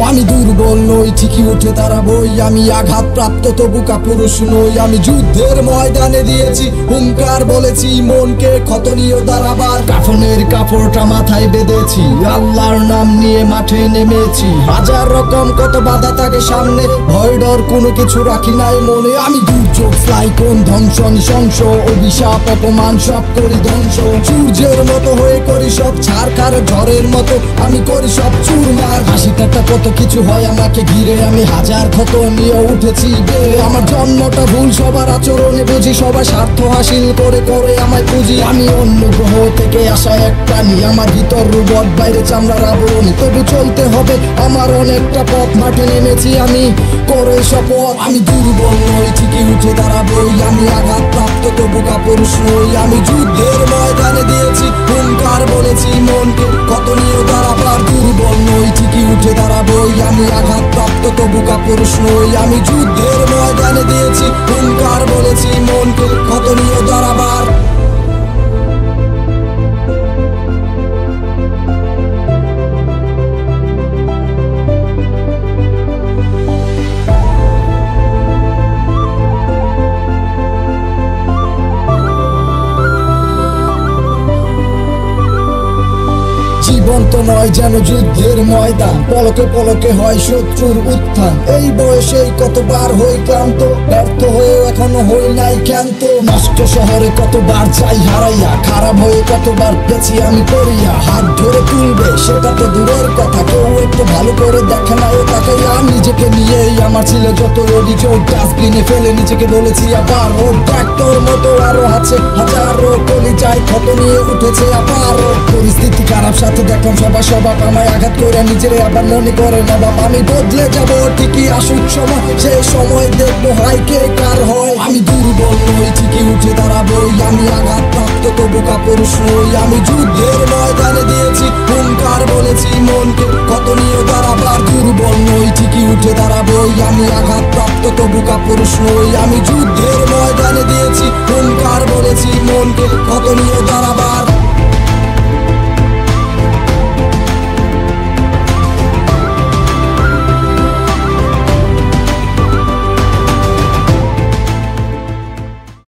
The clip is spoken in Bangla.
আমি দুর্বল নই, ঠিকই উঠে দাঁড়াবই। আমি আঘাতপ্রাপ্ত তবু কাপুরুষ নই। আমি যুদ্ধের ময়দানে দিয়েছি হুঙ্কার, বলেছি মনকে ক্ষত নিয়ে দাঁড়াবার। কাফনের কাপড়টা মাথায় বেঁধেছি, আল্লাহর নাম নিয়ে মাঠে নেমেছি। হাজার রকম কত বাধা থাকে সামনে, ভয় ডর কোনো কিছু রাখি নাই মনে। আমি দুর্যোগ, সাইক্লোন, ধ্বংস, নৃশংস, অভিশাপ, অপমান সব করি ধ্বংস। সূর্যের মতো হয়ে করি সব ছারখার, ঝড়ের মতো আমি করি সব চুরমার। হাসি ঠাট্টা কত কিছু হয় আমাকে ঘিরে, আমি হাজার ক্ষত নিয়ে উঠেছি বেড়ে। আমার জন্মটা ভুল, সবার আচরণে বুঝি, সবাই স্বার্থ হাসিল করে করে আমায় পুঁজি। আমি অন্য গ্রহ থেকে আসা এক প্রাণী, আমার ভিতর রোবট, বাইরে চামড়ার আবরণ। তবু চলতে হবে আমার অনেকটা পথ, মাঠে নেমেছি আমি করে শপথ। আমি দুর্বল নই, ঠিকই উঠে দাঁড়াবই। আমি আঘাতপ্রাপ্ত তবু কাপুরুষ নই। আমি যুদ্ধের ময়দানে দিয়েছি হুঙ্কার, বলেছি মনকে ক্ষত নিয়ে দাঁড়াবার। দুর্বল নই, ঠিকই উঠে দাঁড়াবই। আমি আঘাতপ্রাপ্ত তবু কাপুরুষ নই। আমি যুদ্ধের ময়দানে দিয়েছি হুঙ্কার, বলেছি মনকে ক্ষত নিয়ে দাঁড়াবার। জীবন তো নয় যেন যুদ্ধের ময়দান, পলকে পলকে হয় শত্রুর উত্থান। এই বয়সেই কতবার হই ক্লান্ত, ব্যর্থ হয়েও এখনো হই নাই ক্ষান্ত। নষ্ট শহরে কতবার চাই হারাইয়া, খারাপ হয়ে কতবার পেছি আমি পড়িয়া। হাত ধরে তুলবে সেটা তো দূরের কথা, কেউ একটু ভালো করে দেখে না ও তাকাইয়া। নিজেকে নিয়েই আমার ছিল যত অভিযোগ, ডাস্টবিনে ফেলে নিজেকে বলেছি আবার। ও ট্রাক্টর মতো আরো আছে হাজারো, কলিজায় ক্ষত নিয়ে উঠেছে আবার। পরিস্থিতি খারাপ, সাথে দেখলাম সবার স্বভাব আমায় আঘাত করে, নিজেরে আবার মনে করে নবাব। আমি বদলে যাব ঠিকই আসুক সময়, সেই সময় দেখবো হাই কে কার হয়। আমি দুর্বল নই, ঠিকই উঠে দাঁড়াবই। আমি আঘাতপ্রাপ্ত তবু কাপুরুষ নই। আমি যুদ্ধের ময়দানে দিয়েছি হুঙ্কার, বলেছি মনকে ক্ষত নিয়ে দাঁড়াবার। দুর্বল নই, ঠিকই উঠে দাঁড়াবই। আমি আঘাতপ্রাপ্ত তবু কাপুরুষ নই। আমি যুদ্ধের ময়দানে দিয়েছি হুঙ্কার, বলেছি মনকে ক্ষত নিয়ে দাঁড়াবার।